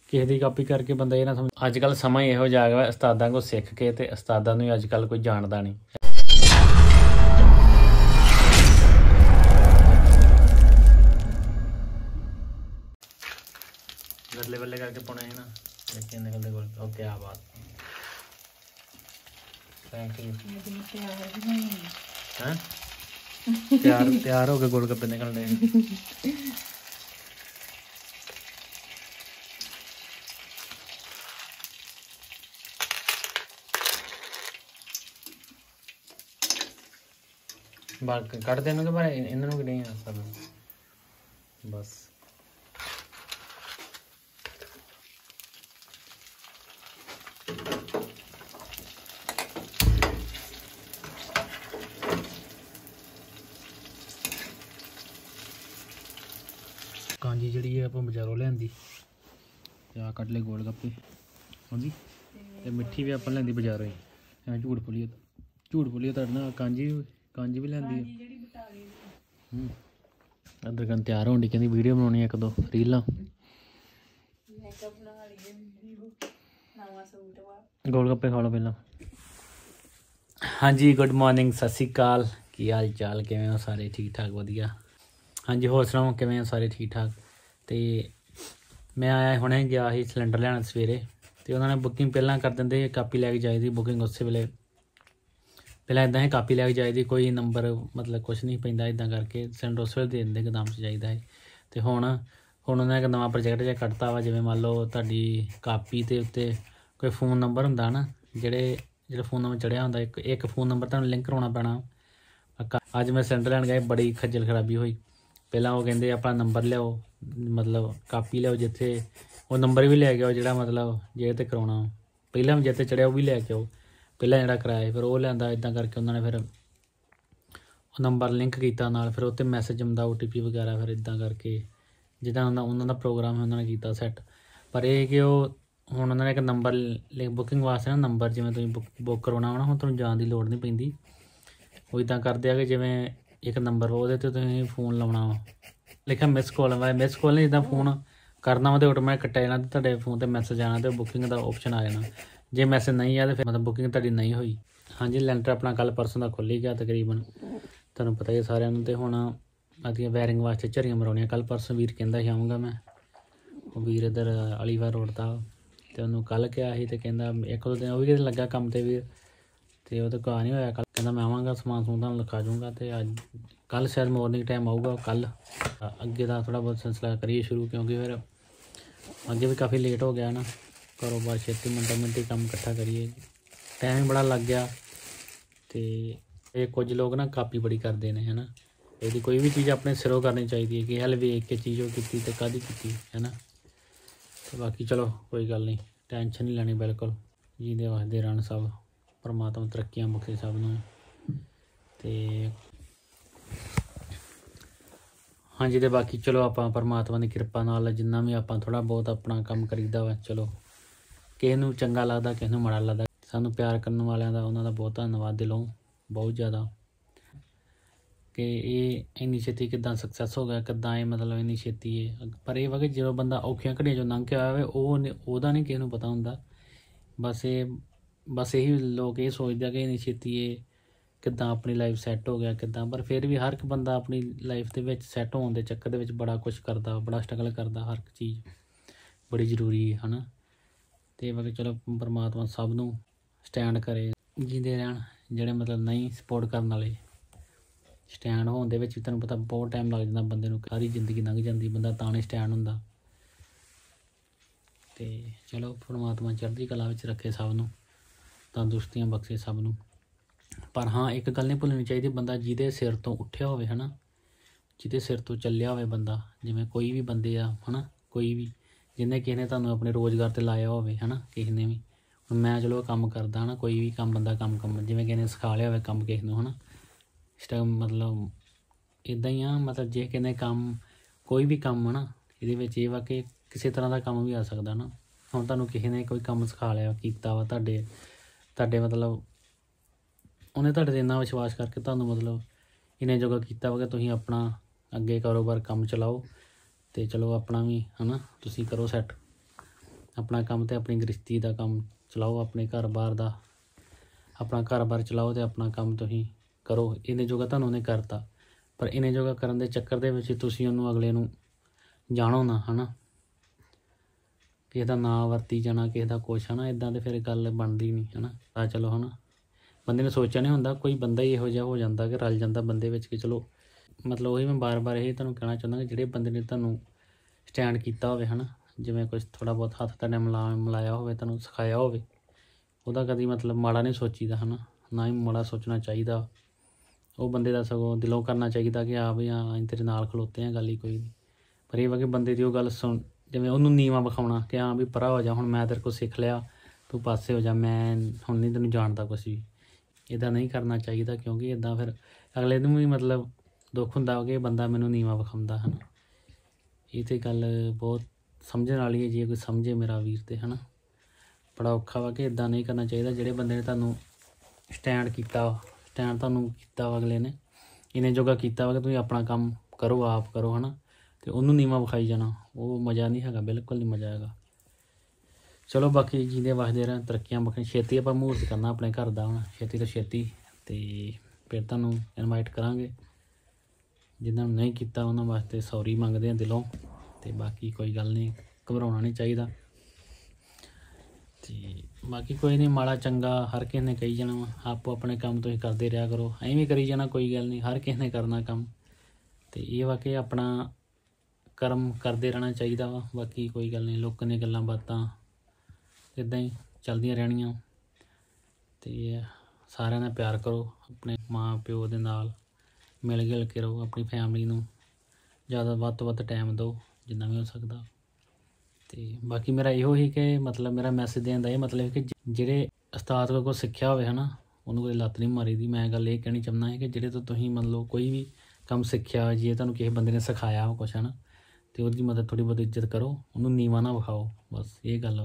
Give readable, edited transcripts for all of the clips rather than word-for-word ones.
ਕਿਸੇ ਦੀ ਕਾਪੀ ਕਰਕੇ ਬੰਦਾ ਇਹ ਨਾ ਸਮਝ। ਅੱਜ ਕੱਲ੍ਹ ਸਮਾਂ ਹੀ ਇਹੋ ਜਿਹਾ ਗਿਆ ਉਸਤਾਦਾਂ ਕੋਲ ਸਿੱਖ ਕੇ ਤੇ ਉਸਤਾਦਾਂ ਨੂੰ ਅੱਜ ਕੱਲ੍ਹ ਕੋਈ ਜਾਣਦਾ ਨਹੀਂ। ਬੱਲੇ ਬੱਲੇ ਕਰਕੇ ਪਾਉਣਾ ਹੈ ਨਾ, ਦੇਖੀ ਨਿਕਲਦੇ ਕੋਲ। ਓਕੇ ਆ ਬਾਤ ਥੈਂਕ ਯੂ। ਹੈਂ ਤਿਆਰ ਹੋ ਕੇ ਗੋਲ ਗੱਪੇ ਨਿਕਲਣੇ। ਬਾਲ ਕੱਢ ਦੇਣ ਕਿ ਪਰ ਇਹਨਾਂ ਨੂੰ ਕਿ ਨਹੀਂ ਆ ਸਭ ਬਸ। ਕਾਂਜੀ ਜਿਹੜੀ ਆਪਾਂ ਬਾਜ਼ਾਰੋਂ ਲਿਆਂਦੀ ਤੇ ਆ ਕੱਢ ਲਏ ਗੋਲ ਗੱਪੇ। ਹਾਂਜੀ ਤੇ ਮਿੱਠੀ ਵੀ ਆਪਾਂ ਲਿਆਂਦੀ ਬਾਜ਼ਾਰੋਂ ਹੀ। ਐਂ ਝੂਠ ਬੋਲੀਏ ਤੁਹਾਡੇ ਨਾਲ ਕਾਂਜੀ ਵੀ ਲਿਆਂਦੀ ਹੈ। ਇੱਧਰ ਕੰਨ ਤਿਆਰ ਹੋਣ ਦੀ ਕਹਿੰਦੀ ਵੀਡੀਓ ਬਣਾਉਣੀ ਇੱਕ ਦੋ ਰੀਲਾਂ। ਗੋਲ ਗੱਪੇ ਖਾ ਲਓ ਪਹਿਲਾਂ। ਹਾਂਜੀ ਗੁੱਡ ਮਾਰਨਿੰਗ, ਸਤਿ ਸ਼੍ਰੀ ਅਕਾਲ। ਕੀ ਹਾਲ ਚਾਲ, ਕਿਵੇਂ ਹੋ ਸਾਰੇ? ਠੀਕ ਠਾਕ ਵਧੀਆ। ਹਾਂਜੀ ਹੋਰ ਸੁਣਾਓ ਕਿਵੇਂ ਹੋ ਸਾਰੇ? ਠੀਕ ਠਾਕ। ਅਤੇ ਮੈਂ ਆਇਆ ਹੁਣੇ ਗਿਆ ਸੀ ਸਿਲੰਡਰ ਲੈਣ ਸਵੇਰੇ, ਅਤੇ ਉਹਨਾਂ ਨੇ ਬੁਕਿੰਗ ਪਹਿਲਾਂ ਕਰ ਦਿੰਦੇ। ਕਾਪੀ ਲੈ ਕੇ ਜਾਈਦੀ ਬੁਕਿੰਗ ਉਸੇ ਵੇਲੇ ਪਹਿਲਾਂ ਇੱਦਾਂ ਹੀ ਕਾਪੀ ਲੈ ਕੇ ਜਾਈਦੀ, ਕੋਈ ਨੰਬਰ ਮਤਲਬ ਕੁਛ ਨਹੀਂ ਪੈਂਦਾ। ਇੱਦਾਂ ਕਰਕੇ ਸਿਲੰਡਰ ਉਸ ਵੇਲੇ ਦੇ ਦਿੰਦੇ ਗੋਦਾਮ 'ਚ ਚਾਹੀਦਾ ਹੈ। ਅਤੇ ਹੁਣ ਉਹਨਾਂ ਨੇ ਇੱਕ ਨਵਾਂ ਪ੍ਰੋਜੈਕਟ ਜਿਹਾ ਕੱਢਤਾ ਵਾ। ਜਿਵੇਂ ਮੰਨ ਲਓ ਤੁਹਾਡੀ ਕਾਪੀ ਦੇ ਉੱਤੇ ਕੋਈ ਫ਼ੋਨ ਨੰਬਰ ਹੁੰਦਾ ਨਾ, ਜਿਹੜਾ ਫ਼ੋਨ ਨੰਬਰ ਚੜ੍ਹਿਆ ਹੁੰਦਾ, ਇੱਕ ਫ਼ੋਨ ਨੰਬਰ ਤੁਹਾਨੂੰ ਲਿੰਕ ਕਰਾਉਣਾ ਪੈਣਾ। ਅੱਜ ਮੈਂ ਸਿਲੰਡਰ ਲੈਣ ਗਿਆ, ਬੜੀ ਖੱਜਲ ਖਰਾਬੀ ਹੋਈ। ਪਹਿਲਾਂ ਉਹ ਕਹਿੰਦੇ ਆਪਣਾ ਨੰਬਰ ਲਿਆਓ, ਮਤਲਬ ਕਾਪੀ ਲਿਆਓ ਜਿੱਥੇ ਉਹ ਨੰਬਰ ਵੀ ਲੈ ਕੇ ਆਓ ਜਿਹੜਾ ਮਤਲਬ ਜਿਹਦੇ 'ਤੇ ਕਰਾਉਣਾ। ਪਹਿਲਾਂ ਜਿੱਥੇ ਚੜ੍ਹਿਆ ਉਹ ਵੀ ਲੈ ਕੇ ਆਓ, ਪਹਿਲਾਂ ਜਿਹੜਾ ਕਰਾਇਆ ਫਿਰ ਉਹ ਲਿਆਂਦਾ। ਇੱਦਾਂ ਕਰਕੇ ਉਹਨਾਂ ਨੇ ਫਿਰ ਉਹ ਨੰਬਰ ਲਿੰਕ ਕੀਤਾ ਨਾਲ, ਫਿਰ ਉਹ 'ਤੇ ਮੈਸੇਜ ਆਉਂਦਾ OTP ਵਗੈਰਾ। ਫਿਰ ਇੱਦਾਂ ਕਰਕੇ ਜਿੱਦਾਂ ਉਹਨਾਂ ਦਾ ਪ੍ਰੋਗਰਾਮ ਉਹਨਾਂ ਨੇ ਕੀਤਾ ਸੈੱਟ। ਪਰ ਇਹ ਕਿ ਉਹ ਹੁਣ ਉਹਨਾਂ ਨੇ ਇੱਕ ਨੰਬਰ ਬੁਕਿੰਗ ਵਾਸਤੇ ਨਾ ਨੰਬਰ, ਜਿਵੇਂ ਤੁਸੀਂ ਬੁੱਕ ਕਰਵਾਉਣਾ ਹੋਣਾ, ਹੁਣ ਤੁਹਾਨੂੰ ਜਾਣ ਦੀ ਲੋੜ ਨਹੀਂ ਪੈਂਦੀ। ਉਹ ਇੱਦਾਂ ਕਰਦੇ ਆ ਕਿ ਜਿਵੇਂ ਇੱਕ ਨੰਬਰ ਉਹਦੇ 'ਤੇ ਤੁਸੀਂ ਫ਼ੋਨ ਲਾਉਣਾ ਵਾ, ਲਿਖਿਆ ਮਿਸ ਕਾਲ ਨਹੀਂ, ਜਿੱਦਾਂ ਫ਼ੋਨ ਕਰਨਾ ਵਾ ਤਾਂ ਆਟੋਮੈਟਿਕ ਕੱਟਿਆ ਜਾਣਾ ਅਤੇ ਤੁਹਾਡੇ ਫ਼ੋਨ 'ਤੇ ਮੈਸੇਜ ਆਉਣਾ ਅਤੇ ਬੁਕਿੰਗ ਦਾ ਆਪਸ਼ਨ ਆ ਜਾਣਾ। ਜੇ ਮੈਸੇਜ ਨਹੀਂ ਆ ਤਾਂ ਫਿਰ ਮਤਲਬ ਬੁਕਿੰਗ ਤੁਹਾਡੀ ਨਹੀਂ ਹੋਈ। ਹਾਂਜੀ ਲੈਂਟਰ ਆਪਣਾ ਕੱਲ੍ਹ ਪਰਸੋਂ ਦਾ ਖੁੱਲ੍ਹ ਹੀ ਗਿਆ ਤਕਰੀਬਨ, ਤੁਹਾਨੂੰ ਪਤਾ ਹੀ ਸਾਰਿਆਂ ਨੂੰ। ਅਤੇ ਹੁਣ ਉਹਦੀਆਂ ਵਾਇਰਿੰਗ ਵਾਸਤੇ ਝਰੀਆਂ ਮਰਾਉਣੀਆਂ। ਕੱਲ੍ਹ ਪਰਸੋਂ ਵੀਰ ਕਹਿੰਦਾ ਸੀ ਆਊਂਗਾ ਮੈਂ, ਉਹ ਵੀਰ ਇੱਧਰ ਅਲੀਵਾਰ ਰੋਡ ਦਾ, ਅਤੇ ਉਹਨੂੰ ਕੱਲ੍ਹ ਕਿਹਾ ਸੀ ਅਤੇ ਕਹਿੰਦਾ ਇੱਕ ਦੋ ਦਿਨ ਉਹ ਵੀ ਕਿਤੇ ਲੱਗਾ ਕੰਮ 'ਤੇ ਵੀਰ, ਅਤੇ ਉਹ ਤਾਂ ਘਰ ਨਹੀਂ ਹੋਇਆ। ਕੱਲ੍ਹ ਕਹਿੰਦਾ ਮੈਂ ਆਵਾਂਗਾ, ਸਮਾਨ ਸਮੂਨ ਤੁਹਾਨੂੰ ਲਿਖਾ ਜਾਊਂਗਾ। ਅਤੇ ਅੱਜ ਕੱਲ੍ਹ ਸ਼ਾਇਦ ਮੋਰਨਿੰਗ ਟਾਈਮ ਆਊਗਾ। ਕੱਲ੍ਹ ਅੱਗੇ ਦਾ ਥੋੜ੍ਹਾ ਬਹੁਤ ਸਿਲਸਿਲਾ ਕਰੀਏ ਸ਼ੁਰੂ, ਕਿਉਂਕਿ ਫਿਰ ਅੱਗੇ ਵੀ ਕਾਫੀ ਲੇਟ ਹੋ ਗਿਆ ਨਾ। ਕਾਰੋਬਾਰ ਛੇਤੀ ਮਿੰਟਾਂ ਕੰਮ ਇਕੱਠਾ ਕਰੀਏ, ਟਾਈਮ ਹੀ ਬੜਾ ਲੱਗ ਗਿਆ। ਅਤੇ ਇਹ ਕੁਝ ਲੋਕ ਨਾ ਕਾਪੀ ਬੜੀ ਕਰਦੇ ਨੇ ਹੈ ਨਾ। ਇਹਦੀ ਕੋਈ ਵੀ ਚੀਜ਼ ਆਪਣੇ ਸਿਰੋਂ ਕਰਨੀ ਚਾਹੀਦੀ ਹੈ ਕਿ ਹਲ ਵੇਖ ਕੇ ਚੀਜ਼ ਉਹ ਕੀਤੀ ਅਤੇ ਕਾਹਦੀ ਕੀਤੀ ਹੈ ਨਾ। ਅਤੇ ਬਾਕੀ ਚਲੋ ਕੋਈ ਗੱਲ ਨਹੀਂ, ਟੈਨਸ਼ਨ ਨਹੀਂ ਲੈਣੀ ਬਿਲਕੁਲ। ਜਿਹਦੇ ਵਸਦੇ ਰਹਿਣ ਸਭ, ਪਰਮਾਤਮਾ ਤਰੱਕੀਆਂ ਬਖਸ਼ੇ ਸਭ ਨੂੰ। ਅਤੇ ਹਾਂਜੀ ਅਤੇ ਬਾਕੀ ਚਲੋ ਆਪਾਂ ਪਰਮਾਤਮਾ ਦੀ ਕਿਰਪਾ ਨਾਲ ਜਿੰਨਾ ਵੀ ਆਪਾਂ ਥੋੜ੍ਹਾ ਬਹੁਤ ਆਪਣਾ ਕੰਮ ਕਰੀਦਾ ਵਾ, ਚਲੋ ਕਿਸੇ ਨੂੰ ਚੰਗਾ ਲੱਗਦਾ, ਕਿਸੇ ਨੂੰ ਮਾੜਾ ਲੱਗਦਾ। ਸਾਨੂੰ ਪਿਆਰ ਕਰਨ ਵਾਲਿਆਂ ਦਾ ਉਹਨਾਂ ਦਾ ਬਹੁਤ ਧੰਨਵਾਦ ਦਿਲੋਂ, ਬਹੁਤ ਜ਼ਿਆਦਾ। ਕਿ ਇਹ ਇੰਨੀ ਛੇਤੀ ਕਿੱਦਾਂ ਸਕਸੈਸ ਹੋ ਗਿਆ, ਕਿੱਦਾਂ ਇਹ ਮਤਲਬ ਇੰਨੀ ਛੇਤੀ ਇਹ। ਪਰ ਇਹ ਵਾ ਕਿ ਜਦੋਂ ਬੰਦਾ ਔਖੀਆਂ ਘੜੀਆਂ 'ਚੋਂ ਲੰਘ ਕੇ ਆਇਆ ਹੋਵੇ ਉਹਦਾ ਨਹੀਂ ਕਿਸੇ ਨੂੰ ਪਤਾ ਹੁੰਦਾ। ਬਸ ਇਹੀ ਲੋਕ ਇਹ ਸੋਚਦੇ ਆ ਕਿ ਇੰਨੀ ਛੇਤੀ ਇਹ ਕਿੱਦਾਂ ਆਪਣੀ ਲਾਈਫ ਸੈੱਟ ਹੋ ਗਿਆ ਕਿੱਦਾਂ। ਪਰ ਫਿਰ ਵੀ ਹਰ ਇੱਕ ਬੰਦਾ ਆਪਣੀ ਲਾਈਫ ਦੇ ਵਿੱਚ ਸੈੱਟ ਹੋਣ ਦੇ ਚੱਕਰ ਦੇ ਵਿੱਚ ਬੜਾ ਕੁਛ ਕਰਦਾ, ਬੜਾ ਸਟਰਗਲ ਕਰਦਾ। ਹਰ ਇੱਕ ਚੀਜ਼ ਬੜੀ ਜ਼ਰੂਰੀ ਹੈ ਨਾ। ਅਤੇ ਬਾਕੀ ਚਲੋ ਪਰਮਾਤਮਾ ਸਭ ਨੂੰ ਸਟੈਂਡ ਕਰੇ, ਜਿੰਦੇ ਰਹਿਣ। ਜਿਹੜੇ ਮਤਲਬ ਨਹੀਂ ਸਪੋਰਟ ਕਰਨ ਵਾਲੇ, ਸਟੈਂਡ ਹੋਣ ਦੇ ਵਿੱਚ ਵੀ ਤੁਹਾਨੂੰ ਪਤਾ ਬਹੁਤ ਟਾਈਮ ਲੱਗ ਜਾਂਦਾ ਬੰਦੇ ਨੂੰ, ਸਾਰੀ ਜ਼ਿੰਦਗੀ ਲੰਘ ਜਾਂਦੀ, ਬੰਦਾ ਤਾਂ ਨਹੀਂ ਸਟੈਂਡ ਹੁੰਦਾ। ਅਤੇ ਚਲੋ ਪਰਮਾਤਮਾ ਚੜ੍ਹਦੀ ਕਲਾ ਵਿੱਚ ਰੱਖੇ ਸਭ ਨੂੰ, ਤੰਦਰੁਸਤੀਆਂ ਬਖਸ਼ੇ ਸਭ ਨੂੰ। ਪਰ ਹਾਂ ਇੱਕ ਗੱਲ ਨਹੀਂ ਭੁੱਲਣੀ ਚਾਹੀਦੀ, ਬੰਦਾ ਜਿਹਦੇ ਸਿਰ ਤੋਂ ਉੱਠਿਆ ਹੋਵੇ ਹੈ ਨਾ, ਜਿਹਦੇ ਸਿਰ ਤੋਂ ਚੱਲਿਆ ਹੋਵੇ ਬੰਦਾ, ਜਿਵੇਂ ਕੋਈ ਵੀ ਬੰਦੇ ਆ ਹੈ ਨਾ, ਕੋਈ ਵੀ ਜਿਹਨੇ ਕਿਸੇ ਨੇ ਤੁਹਾਨੂੰ ਆਪਣੇ ਰੁਜ਼ਗਾਰ 'ਤੇ ਲਾਇਆ ਹੋਵੇ ਹੈ ਨਾ, ਕਿਸੇ ਨੇ ਵੀ। ਹੁਣ ਮੈਂ ਚਲੋ ਕੰਮ ਕਰਦਾ ਹੈ ਨਾ, ਕੋਈ ਵੀ ਕੰਮ ਬੰਦਾ ਕੰਮ ਜਿਵੇਂ ਕਿਸੇ ਨੇ ਸਿਖਾ ਲਿਆ ਹੋਵੇ ਕੰਮ ਕਿਸੇ ਨੂੰ ਹੈ ਨਾ। ਇਸ ਟਾਈਮ ਮਤਲਬ ਇੱਦਾਂ ਹੀ ਆ, ਮਤਲਬ ਜੇ ਕਿਸੇ ਨੇ ਕੰਮ ਕੋਈ ਵੀ ਕੰਮ ਹੈ ਨਾ, ਇਹਦੇ ਵਿੱਚ ਇਹ ਵਾ ਕਿ ਕਿਸੇ ਤਰ੍ਹਾਂ ਦਾ ਕੰਮ ਵੀ ਆ ਸਕਦਾ ਨਾ। ਹੁਣ ਤੁਹਾਨੂੰ ਕਿਸੇ ਨੇ ਕੋਈ ਕੰਮ ਸਿਖਾ ਲਿਆ ਕੀਤਾ ਵਾ, ਤੁਹਾਡੇ ਮਤਲਬ ਉਹਨੇ ਤੁਹਾਡੇ 'ਤੇ ਇੰਨਾ ਵਿਸ਼ਵਾਸ ਕਰਕੇ ਤੁਹਾਨੂੰ ਮਤਲਬ ਇੰਨੇ ਜੋਗਾ ਕੀਤਾ ਵਾ ਕਿ ਤੁਸੀਂ ਆਪਣਾ ਅੱਗੇ ਕਾਰੋਬਾਰ ਕੰਮ ਚਲਾਓ ਅਤੇ ਚਲੋ ਆਪਣਾ ਵੀ ਹੈ ਨਾ ਤੁਸੀਂ ਕਰੋ ਸੈੱਟ। अपना काम तो अपनी गृहस्थी का काम चलाओ, अपने घर बार का अपना घर बार चलाओ तो अपना काम तुसीं करो। इन्ने जोगा तुहानूं उहने करता, पर इन्ने जोगा करन दे चक्कर दे विच तुसीं उहनूं अगले नूं जाणो ना, है ना, किसी दा नां वरती जाना, किसी दा कुछ, है ना, इदां ते फिर गल बनदी नहीं, है ना। आ चलो, है ना, बंदे ने सोचा नहीं हुंदा, कोई बंदा ही इहो जिहा हो जाता कि रल जाता बंदे विच कि चलो, मतलब वही मैं बार बार यही तुहानूं कहना चाहुंदा कि जिहड़े बंदे ने तुहानूं स्टैंड कीता होवे, है ना, जिवें कुछ थोड़ा बहुत हत्थ तुहाडे मिलाया होवे, तुहानूं सिखाया होवे, ਉਹਦਾ कभी मतलब माड़ा नहीं सोचीदा, है ना, ना ही माड़ा सोचना चाहिए। वो बंदे का सगों दिलों करना चाहिए कि हाँ भी हाँ असीं तेरे नाल खलोते हैं, गल ही कोई नहीं। पर ये वा कि बंदे की वो गल सुन, जिवें उहनूं नीवां विखाउणा कि हाँ भी परा हो जा, हुण मैं तेरे को सीख लिया, तू पासे हो जा, मैं हुण नहीं तैनूं जानदा कुछ भी। इदां नहीं करना चाहिए, क्योंकि इदां फिर अगले नूं भी मतलब दुख हुंदा कि बंदा मैनूं नीवां विखाउंदा, है ना। ये तो गल बहुत समझण वाली है, जे कोई समझे मेरा वीर ते, है ना। बड़ा औखा वा कि इदां नहीं करना चाहिए। जिहड़े बंदे ने तुहानूं स्टैंड कीता, स्टैंड तुहानूं कीता वा अगले ने, इन्ने जोगा कीता वा कि तुसीं अपना काम करो, आप करो, है ना, तो उहनूं नीवां विखाई जाना, वो मज़ा नहीं हैगा, बिल्कुल नहीं मज़ा हैगा। चलो बाकी जींदे वसदे रहन, तरक्कियां बखन, छेती आपां मूर्त करना अपने घर दा हुण, छेती तो छेती, ते फिर तुहानूं इनवाइट करांगे। जिन्हां नहीं कीता उन्हां वास्ते सॉरी मंगदे हैं दिलों, ते बाकी कोई गल नहीं, घबराउणा नहीं चाहिए। तो बाकी कोई नहीं, माड़ा चंगा हर किसी ने कही जाना वा, आपो अपने काम तुसीं करते रहा करो, असीं भी करी जाना, कोई गल नहीं, हर किसी ने करना काम। तो ये वा कि अपना कर्म करते रहना चाहिए वा, बाकी कोई गल नहीं, लोकां दी गल्लां बातां इदां ही चलदियां रहणियां। तो सारिआं नाल प्यार करो, अपने माँ प्यो दे नाल मिल गिल के रहो, अपनी फैमिली नूं ज़्यादा वध तो वध टाइम दो जिन्ना भी हो सकदा। तो बाकी मेरा इहो ही कि मतलब मेरा मैसेज देने का ये मतलब कि जिहड़े उस्ताद कोल सिक्ख्या होवे, है ना, उन्होंने कोई लत्त नहीं मारी दी। मैं गल ये कहनी चाहुंदा है कि जिहड़े तो तुसीं मतलब कोई भी काम सिक्ख्या, जे तुहानूं किसी बंदे ने सिखाया हो कुछ, है ना, तो उसदी मतलब थोड़ी बहुत इज्जत करो, उन्होंने नीवां ना विखाओ, बस ये गल।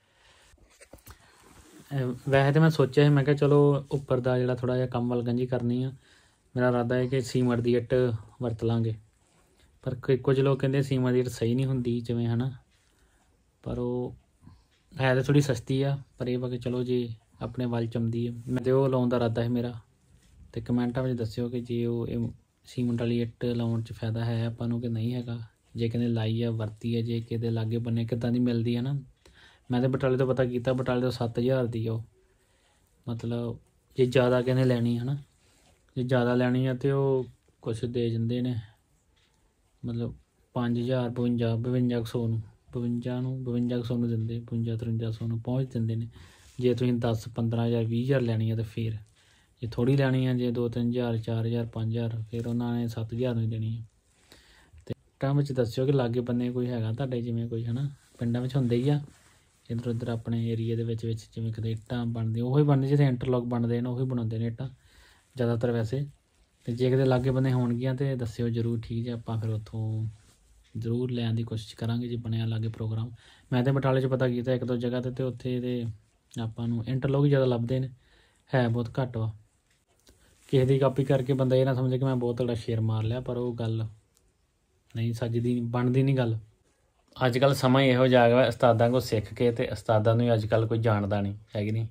वैसे तो मैं सोचा मैं क्या चलो उपर का जो थोड़ा जिहा कम वलगन जी करनी है, मेरा इरादा है कि सीमट की इट वरत लाँगे, पर कुछ लोग कहते सीमट की इट सही नहीं होंदी जिवें, है ना, पर वो है तो थोड़ी सस्ती आ, पर ये कि चलो जे अपने वल चमदी है, मैं तो लाउण का इरादा है मेरा। तो कमेंटां में दस्सिओ कि जे वो सीमट वाली इट लाउण च फायदा है आपां नूं कि नहीं हैगा, जे कहते लाई है वरती है, जे किते लागे बन्ने किदां दी मिलदी है ना। मैं तो बटाले तो पता किया, बटाले तो 7000 दी है, मतलब जे ज़्यादा कहने लैनी है ना, जे ज़्यादा लैनी है तो कुछ दे जाते हैं, मतलब 5000 5200 नूं 5200 नूं दिंदे, 52-5300 नूं पहुँच दिंदे ने। जे तुसीं 10 15000 20000 लैनी है तो फिर जे थोड़ी लैनी है, जे 2-3 हज़ार 4000 5000 फिर उन्होंने 7000 नहीं देनी है। तो इट्टां विच दस्सिओ कि लागे बन्ने कोई हैगा तुहाडे, जिवें कोई, है ना, पिंडां विच हुंदे ही आ इधर उधर अपने एरिए दे विच जिवें किते इट्टां बनदियां, उही बनदियां जित्थे इंटरलॉक बनदे ने, उही बनाउंदे ने इट्टां ज़्यादातर वैसे। तो जे किते लागे बन्ने होणगियां तो दस्सिओ जरूर, ठीक है, आपां फिर उत्थों जरूर लैण दी कोशिश करांगे जे बनिया लागे प्रोग्राम। मैं तो बटाले च पता किया 1-2 जगह ते उत्थे ते आपां नूं इंटरलॉक ही ज़्यादा लभदे ने, है बहुत घੱਟ वा। किसी दी कापी करके बंदा ये ना समझे कि मैं बहुत बड़ा शेर मार लिया, पर वो गल नहीं सजदी, बनदी नहीं गल। अजकल समा ही इहो जिहा है, उस्तादां कोल सिੱਖ के ते उस्तादां नूं अजकल कोई जाणदा नहीं है कि नहीं।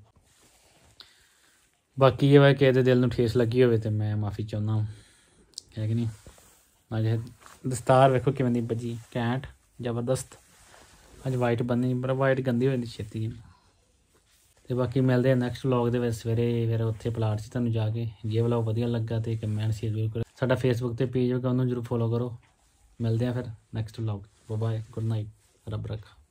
बाकी ये है कि दिल नूं ठेस लगी होवे तो मैं माफ़ी चाहुंदा है कि नहीं। अजे दस्तार वेखो किवें दी बजी, घैंट जबरदस्त। अज वाइट बन्नी, पर वाइट गंदी हो जाती छेती। तो बाकी मिलते हैं नैक्सट व्लॉग दे विच सवेरे, फिर उत्थे प्लाट च तुहानूं जाके जे व्लॉग वधिया लग्गा तो कमेंट शेयर जरूर करो। साडा फेसबुक ते पेज होगा उन्होंने जरूर फॉलो करो। मिलते हैं फिर next vlog. Bye, good night, रब रखा।